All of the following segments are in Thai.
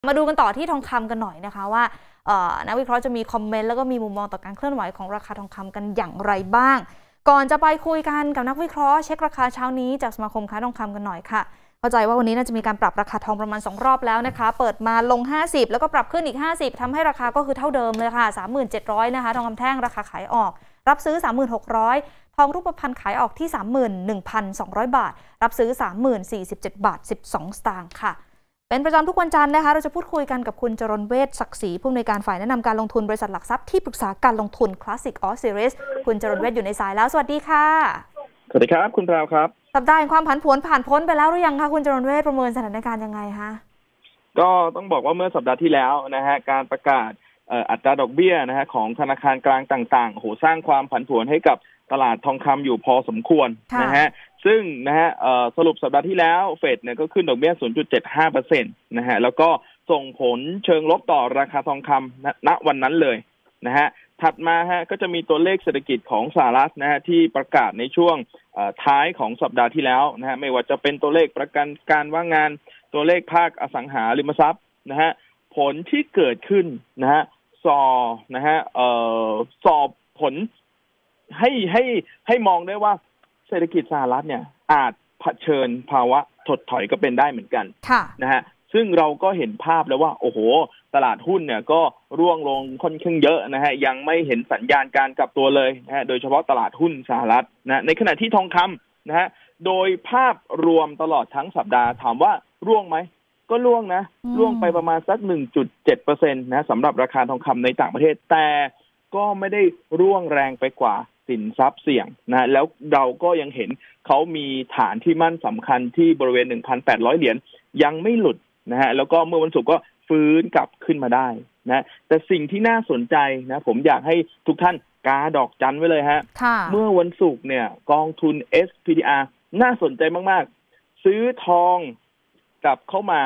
มาดูกันต่อที่ทองคำกันหน่อยนะคะว่านักวิเคราะห์จะมีคอมเมนต์แล้วก็มีมุมมองต่อการเคลื่อนไหวของราคาทองคำกันอย่างไรบ้างก่อนจะไปคุยกันกับนักวิเคราะห์เช็คราคาเช้านี้จากสมาคมค้าทองคำกันหน่อยค่ะเข้าใจว่าวันนี้น่าจะมีการปรับราคาทองประมาณ2รอบแล้วนะคะเปิดมาลง50แล้วก็ปรับขึ้นอีก50ทำให้ราคาก็คือเท่าเดิมเลยค่ะ 37,000 นะคะทองคำแท่งราคาขายออกรับซื้อ 36,000 ทองรูปพรรณขายออกที่ 31,200 บาทรับซื้อ 30,047 บาท 12 สตางค์ค่ะเป็นประจำทุกวันจันทร์นะคะเราจะพูดคุยกันกับคุณจรณเวชศักดิ์ศรีผู้อำนวยการฝ่ายแนะนำการลงทุนบริษัทหลักทรัพย์ที่ปรึกษาการลงทุน Classic All Series คุณจรณเวชอยู่ในสายแล้วสวัสดีค่ะสวัสดีครับคุณพราวครับสัปดาห์แห่งความผันผวนผ่านพ้นไปแล้วหรือยังคะคุณจรณเวชประเมินสถานการณ์ยังไงคะก็ต้องบอกว่าเมื่อสัปดาห์ที่แล้วนะฮะการประกาศอัตราดอกเบี้ยนะฮะของธนาคารกลางต่างๆโหสร้างความผันผวนให้กับตลาดทองคำอยู่พอสมควรนะฮะซึ่งนะฮะสรุปสัปดาห์ที่แล้วเฟดเนี่ยก็ขึ้นดอกเบี้ย 0.75% นะฮะแล้วก็ส่งผลเชิงลบต่อราคาทองคำณวันนั้นเลยนะฮะถัดมาฮะก็จะมีตัวเลขเศรษฐกิจของสหรัฐนะฮะที่ประกาศในช่วงท้ายของสัปดาห์ที่แล้วนะฮะไม่ว่าจะเป็นตัวเลขประกันการว่างงานตัวเลขภาคอสังหาริมทรัพย์นะฮะผลที่เกิดขึ้นนะฮะสอบผลให้มองได้ว่าเศรษฐกิจสหรัฐเนี่ยอาจเผชิญภาวะถดถอยก็เป็นได้เหมือนกันนะฮะซึ่งเราก็เห็นภาพแล้วว่าโอ้โหตลาดหุ้นเนี่ยก็ร่วงลงค่อนข้างเยอะนะฮะยังไม่เห็นสัญญาณการกลับตัวเลยนะฮะโดยเฉพาะตลาดหุ้นสหรัฐนะในขณะที่ทองคำนะฮะโดยภาพรวมตลอดทั้งสัปดาห์ถามว่าร่วงไหมก็ร่วงนะร่วงไปประมาณสัก 1.7% นะสำหรับราคาทองคำในต่างประเทศแต่ก็ไม่ได้ร่วงแรงไปกว่าสินทรัพย์เสี่ยงนะแล้วเราก็ยังเห็นเขามีฐานที่มั่นสำคัญที่บริเวณ 1,800 เหรียญยังไม่หลุดนะฮะแล้วก็เมื่อวันศุกร์ก็ฟื้นกลับขึ้นมาได้นะแต่สิ่งที่น่าสนใจนะผมอยากให้ทุกท่านกาดอกจันไว้เลยฮะเมื่อวันศุกร์เนี่ยกองทุน SPDR น่าสนใจมากๆซื้อทองกลับเข้ามา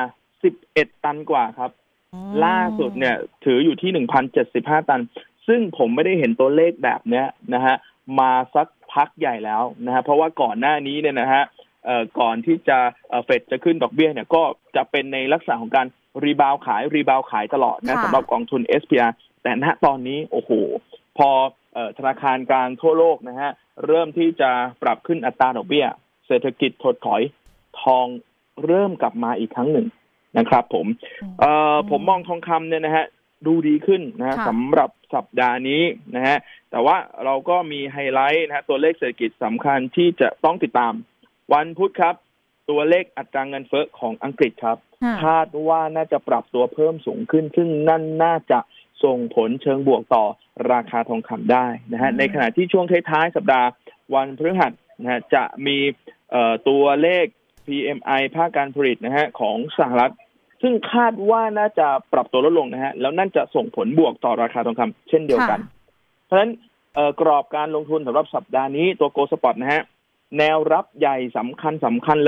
11ตันกว่าครับล่าสุดเนี่ยถืออยู่ที่ 1,075 ตันซึ่งผมไม่ได้เห็นตัวเลขแบบนี้นะฮะมาสักพักใหญ่แล้วนะฮะเพราะว่าก่อนหน้านี้เนี่ยนะฮะก่อนที่จะเฟดจะขึ้นดอกเบี้ยเนี่ยก็จะเป็นในลักษณะของการรีบาวขายตลอดนะสำหรับกองทุน SPR แต่ณตอนนี้โอ้โหพอธนาคารกลางทั่วโลกนะฮะเริ่มที่จะปรับขึ้นอัตราดอกเบี้ยเศรษฐกิจถดถอยทองเริ่มกลับมาอีกครั้งหนึ่งนะครับผมมองทองคำเนี่ยนะฮะดูดีขึ้นนะสำหรับสัปดาห์นี้นะฮะแต่ว่าเราก็มีไฮไลท์นะตัวเลขเศรษฐกิจสำคัญที่จะต้องติดตามวันพุธครับตัวเลขอัตราเงินเฟ้อของอังกฤษครับคาดว่าน่าจะปรับตัวเพิ่มสูงขึ้นซึ่งนั่นน่าจะส่งผลเชิงบวกต่อราคาทองคำได้นะฮะในขณะที่ช่วงท้ายๆสัปดาห์วันพฤหัสนะฮะจะมีตัวเลข PMI ภาคการผลิตนะฮะของสหรัฐซึ่งคาดว่าน่าจะปรับตัวลดลงนะฮะแล้วนั่นจะส่งผลบวกต่อราคาทองคำเช่นเดียวกันเพราะฉะนั้นกรอบการลงทุนสำหรับสัปดาห์นี้ตัวโกลด์สปอตนะฮะแนวรับใหญ่สำคัญเลย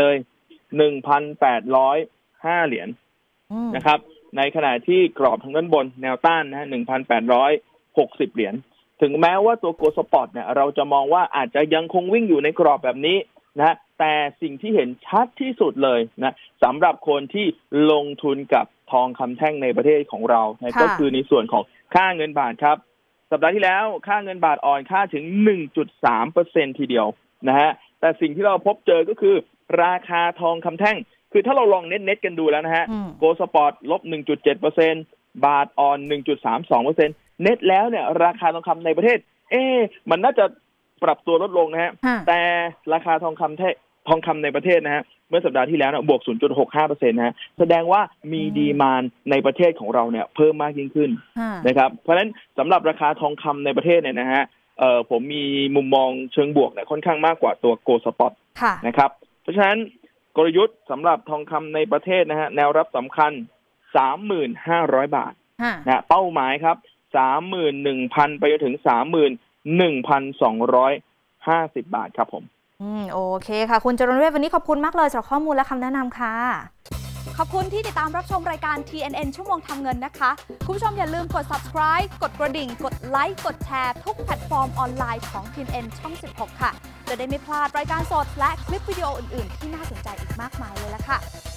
1,805 เหรียญนะครับในขณะที่กรอบทางด้านบนแนวต้านนะฮะ 1,860 เหรียญถึงแม้ว่าตัวโกลด์สปอตเนี่ยเราจะมองว่าอาจจะยังคงวิ่งอยู่ในกรอบแบบนี้นะแต่สิ่งที่เห็นชัดที่สุดเลยนะสำหรับคนที่ลงทุนกับทองคำแท่งในประเทศของเรานะก็คือในส่วนของค่าเงินบาทครับสัปดาห์ที่แล้วค่าเงินบาทอ่อนค่าถึง 1.3% ทีเดียวนะฮะแต่สิ่งที่เราพบเจอก็คือราคาทองคำแท่งคือถ้าเราลองเน็ตกันดูแล้วนะฮะโกลด์สปอร์ตลบ 1.7% บาทอ่อน 1.32% เน็ตแล้วเนี่ยราคาทองคำในประเทศมันน่าจะปรับตัวลดลงนะฮะแต่ราคาทองคำในประเทศนะฮะเมื่อสัปดาห์ที่แล้วนะบวก 0.65% นะฮะแสดงว่ามีดีมานด์ในประเทศของเราเนี่ยเพิ่มมากยิ่งขึ้นนะครับเพราะฉะนั้นสำหรับราคาทองคำในประเทศเนี่ยนะฮะผมมีมุมมองเชิงบวกเนี่ยค่อนข้างมากกว่าตัวโกลด์สปอตนะครับเพราะฉะนั้นกลยุทธ์สำหรับทองคำในประเทศนะฮะแนวรับสำคัญ 3,500 บาทนะเป้าหมายครับ 31,000 ไปจนถึง 31,250 บาทครับผมโอเคค่ะคุณจรณเวชวันนี้ขอบคุณมากเลยสำหรับข้อมูลและคำแนะนำค่ะขอบคุณที่ติดตามรับชมรายการ TNN ชั่วโมงทำเงินนะคะคุณผู้ชมอย่าลืมกด subscribe กดกระดิ่งกดไลค์กดแชร์ทุกแพลตฟอร์มออนไลน์ของ TNN ช่อง 16 ค่ะจะได้ไม่พลาดรายการสดและคลิปวิดีโออื่นๆที่น่าสนใจอีกมากมายเลยละค่ะ